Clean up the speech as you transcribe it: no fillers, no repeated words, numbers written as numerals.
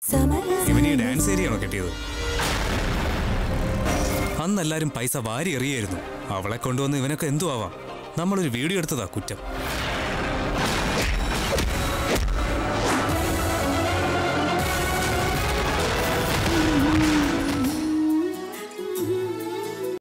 ഇവനീ dance ഏരിയയാണോ കിട്ടിയത്? അന്നെല്ലാരും പൈസ വാരി എറിയായിരുന്നു. അവളെ കൊണ്ടുവന്ന് ഇവനൊക്കെ എന്തു ആവാം. നമ്മളൊരു വീഡിയോ എടുത്തതാ കുറ്റം.